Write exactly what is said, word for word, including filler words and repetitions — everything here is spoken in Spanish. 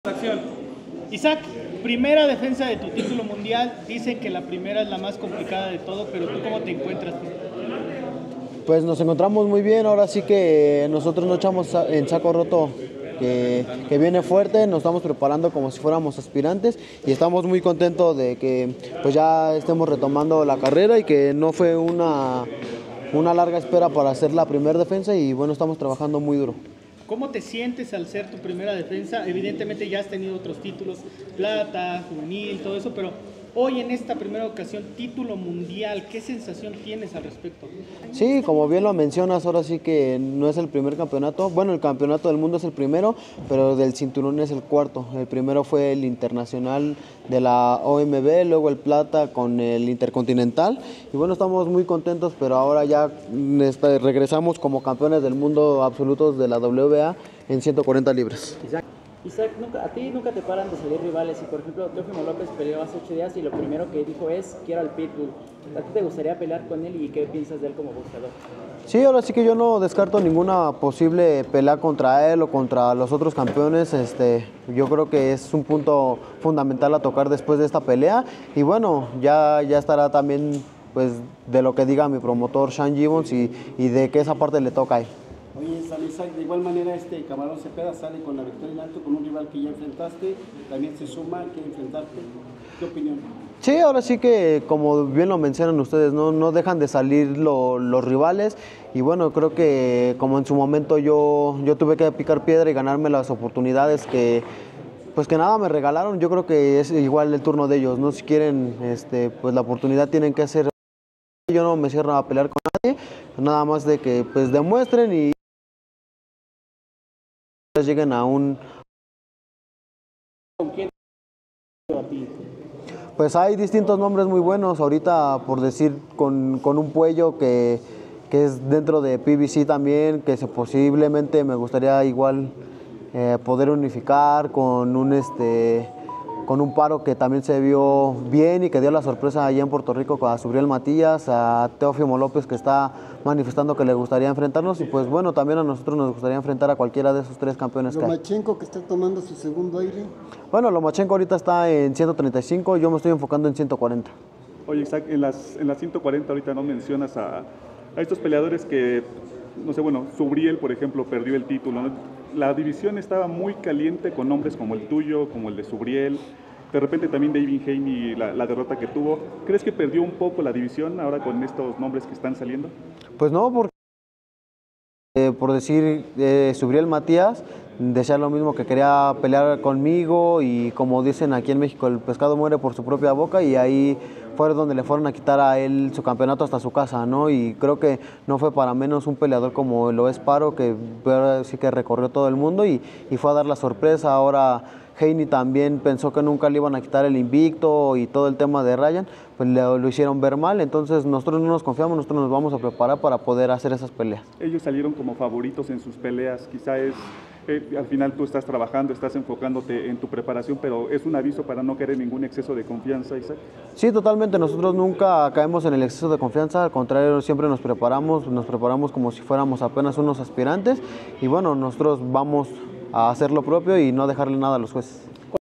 Acción. Isaac, primera defensa de tu título mundial. Dicen que la primera es la más complicada de todo, pero ¿tú cómo te encuentras? Pues nos encontramos muy bien, ahora sí que nosotros no echamos en saco roto, que, que viene fuerte, nos estamos preparando como si fuéramos aspirantes y estamos muy contentos de que pues ya estemos retomando la carrera y que no fue una, una larga espera para hacer la primera defensa y bueno, estamos trabajando muy duro. ¿Cómo te sientes al ser tu primera defensa? Evidentemente ya has tenido otros títulos, plata, juvenil, todo eso, pero hoy en esta primera ocasión, título mundial, ¿qué sensación tienes al respecto? Sí, como bien lo mencionas, ahora sí que no es el primer campeonato. Bueno, el campeonato del mundo es el primero, pero del cinturón es el cuarto. El primero fue el internacional de la O M B, luego el plata con el intercontinental. Y bueno, estamos muy contentos, pero ahora ya regresamos como campeones del mundo absolutos de la W B A en ciento cuarenta libras. Isaac, Isaac nunca, a ti nunca te paran de salir rivales y por ejemplo Teófimo López peleó hace ocho días y lo primero que dijo es quiero al Pitbull. ¿A ti te gustaría pelear con él y qué piensas de él como boxeador? Sí, ahora sí que yo no descarto ninguna posible pelea contra él o contra los otros campeones. Este, yo creo que es un punto fundamental a tocar después de esta pelea y bueno, ya, ya estará también pues de lo que diga mi promotor Sean Gibbons y, y de que esa parte le toca a él. Oye, sale Isaac, de igual manera este Camarón Cepeda sale con la victoria en alto, con un rival que ya enfrentaste, también se suma, quiere enfrentarte. ¿Qué opinión? Sí, ahora sí que como bien lo mencionan ustedes, no, no dejan de salir lo, los rivales y bueno, creo que como en su momento yo, yo tuve que picar piedra y ganarme las oportunidades que pues que nada me regalaron, yo creo que es igual el turno de ellos, ¿no? Si quieren este, pues la oportunidad tienen que hacer, yo no me cierro a pelear con nadie, nada más de que pues demuestren y lleguen a un... ¿Con quién a ti? Pues hay distintos nombres muy buenos, ahorita por decir con, con un Puello que, que es dentro de P B C también, que se posiblemente me gustaría igual eh, poder unificar con un, este, con un Paro que también se vio bien y que dio la sorpresa allá en Puerto Rico a Subriel Matías, a Teófimo López que está manifestando que le gustaría enfrentarnos y pues bueno, también a nosotros nos gustaría enfrentar a cualquiera de esos tres campeones que hay. Lomachenko que está tomando su segundo aire. Bueno, Lomachenko ahorita está en ciento treinta y cinco, yo me estoy enfocando en ciento cuarenta. Oye, Isaac, en las, en las ciento cuarenta ahorita no mencionas a, a estos peleadores que, no sé, bueno, Subriel, por ejemplo, perdió el título, ¿no? La división estaba muy caliente con nombres como el tuyo, como el de Subriel. De repente también David Haney, la, la derrota que tuvo. ¿Crees que perdió un poco la división ahora con estos nombres que están saliendo? Pues no, porque eh, por decir eh, Subriel Matías decía lo mismo, que quería pelear conmigo y como dicen aquí en México, el pescado muere por su propia boca y ahí fue donde le fueron a quitar a él su campeonato hasta su casa, ¿no? Y creo que no fue para menos un peleador como lo es Paro, que sí que recorrió todo el mundo y, y fue a dar la sorpresa. Ahora Haney también pensó que nunca le iban a quitar el invicto y todo el tema de Ryan, pues lo, lo hicieron ver mal, entonces nosotros no nos confiamos, nosotros nos vamos a preparar para poder hacer esas peleas. Ellos salieron como favoritos en sus peleas, quizá es, eh, al final tú estás trabajando, estás enfocándote en tu preparación, pero es un aviso para no caer en ningún exceso de confianza, Isaac. Sí, totalmente, nosotros nunca caemos en el exceso de confianza, al contrario, siempre nos preparamos, nos preparamos como si fuéramos apenas unos aspirantes y bueno, nosotros vamos a hacer lo propio y no dejarle nada a los jueces.